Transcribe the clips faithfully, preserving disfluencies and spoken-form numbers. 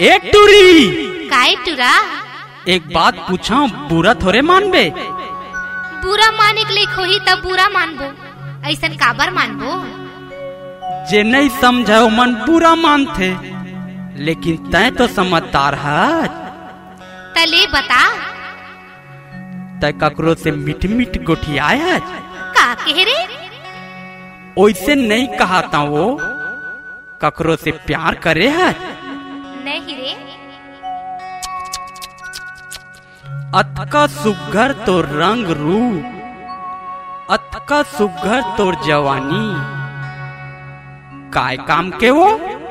ए टूरी काहे टूरा? एक बात पूछा, बुरा थोड़े मानबे? बुरा माने के लिए खोही तब बुरा मानबो, ऐसन काबर मानबो? जे नहीं समझो मन बुरा मानथे, लेकिन तय तो समझदार है। तले बता, तय ककरो से मीठ मीठ गोठियाए है? का कह रे? ओइसे नहीं कहाता, वो ककरो से प्यार करे है? नहीं रे। अतका सुघर तो रंग रूप, अतका सुघर तोर जवानी, काय काम के वो?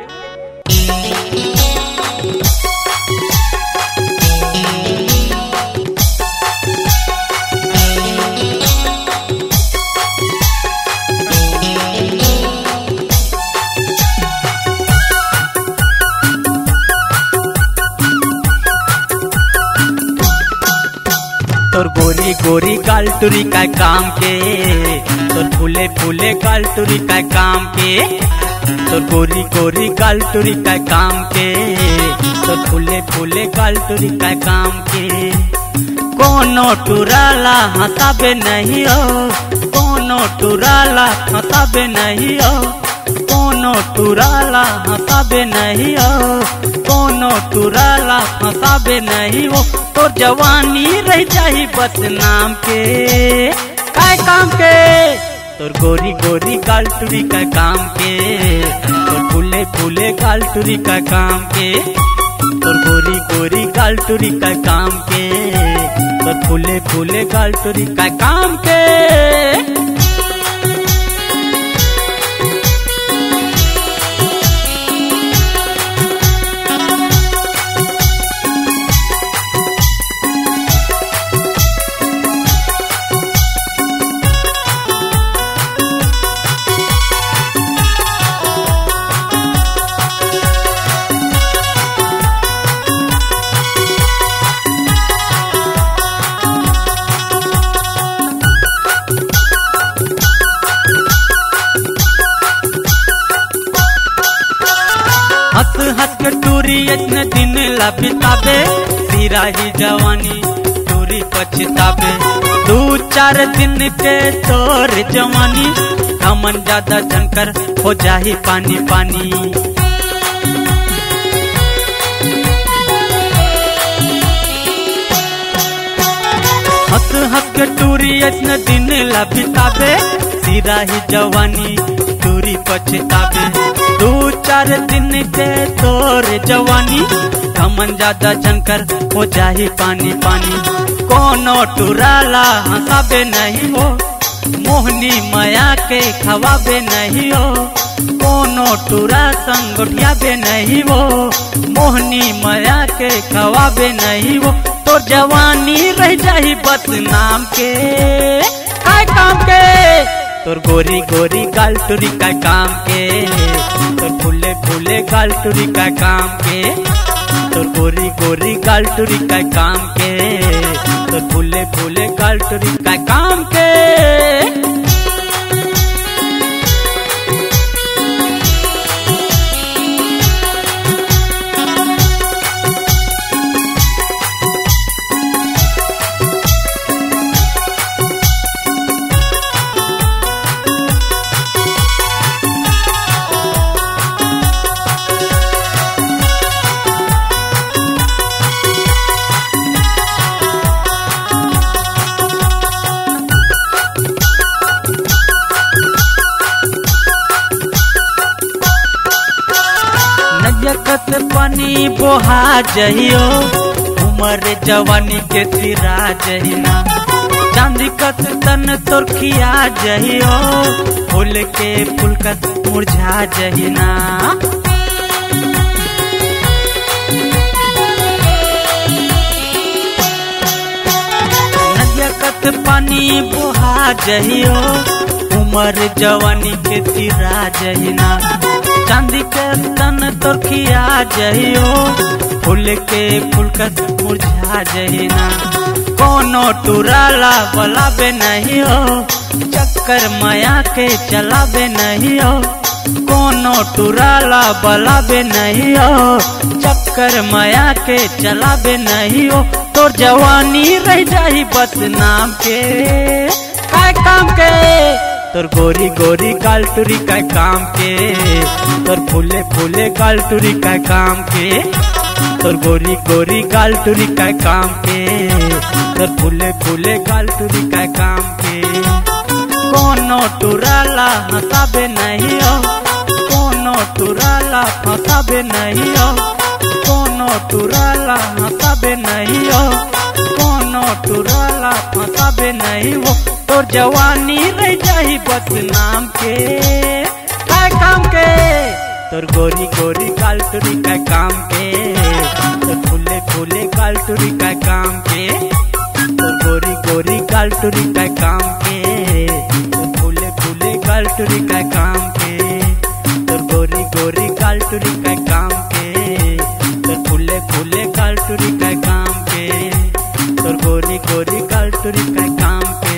तोर गोरी गोरी गाल टूरी का काम के, तोर फूले फूले गाल टूरी का काम के, तोर गोरी गोरी गाल टूरी का काम के, तोर फूले फूले गाल टूरी का काम के। कोनो टुराला हंसाबे नहीं हो, कोनो टुराला हंसाबे नहीं हो, कोनो टुराला हंसाबे नहीं हो, कोनो टुराला हंसाबे नहीं हो। तो जवानी रह जाही बस नाम के, काय काम के? तोर गोरी गोरी गाल टूरी का काम के, तोर फूले फूले गाल टूरी का काम के, तोर गोरी गोरी गाल टूरी का काम के, तोर फूले फूले गाल टूरी का काम के। हंस हंस के टूरी इतने दिन ला बिताबे, सिरा ही जवानी टूरी पछताबे। दो चार दिन के तोर जवानी, हमन ज्यादा झनकर हो जाही पानी पानी। हंस हंस के टूरी इतने दिन ला बिताबे, सिरा ही जवानी टूरी पछताबे। दो चार दिन के तोर जवानी, हमन ज्यादा झनकर हो जाही पानी पानी। कोनो टुराला हंसाबे नहीं हो, मोहनी माया के खवाबे नहीं हो, कोनो टुरा संग गोठियाबे नहीं हो, मोहनी माया के खवाबे नहीं हो। तो जवानी रह जाही बस नाम के, काय काम के? तोर गोरी गोरी गाल टूरी का काम के, तोर फूले फूले गाल टूरी का काम के, तोर गोरी गोरी गाल टूरी का काम के, तोर फूले फूले गाल टूरी का काम के। नजकत पानी बोहा जहियो, उम्र जवानी के सिरा जहिना। चांदी कत तन तोर खिया जहियो, फूल के फूल कत मुरझा जहिना। नजकत पानी बोहा जहियो, उम्र जवानी के सिरा जहिना। चांदी के तन तोर खिया जहियो, फूल के फूल कत मुरझा जहिना। कोनो टुराला बलाबे नहीं हो, चक्कर माया के चलाबे नहीं हो, कोनो टुराला बलाबे नहीं हो, चक्कर माया के चलाबे नहीं हो। तोर जवानी रह जाही बस नाम के, काय काम के तोर गोरी गोरी गाल टुरी काय काम के, तोर फूले फूले गाल टुरी काय काम के, तोर गोरी गोरी गाल टुरी काय काम के, तोर फूले फूले गाल टुरी काय काम के। कोनो टुराला हंसाबे नहीं हो, कोनो टुराला फंसाबे नहीं हो, कोनो टुराला हंसाबे नहीं हो, कोनो टुराला फंसाबे नहीं हो। तोर जवानी रह जाही बस नाम के, काय काम के तोर गोरी गोरी गाल टुरी काय काम के, तोर फूले फूले गाल टुरी काय काम के, तोर गोरी गोरी गाल टुरी काय काम के, तोर फूले फूले गाल टुरी काय काम के, तोर गोरी गोरी गाल टुरी काय काम के, तोर फूले फूले गाल टुरी काय काम के, तोर गोरी गोरी गाल टुरी काय काम के।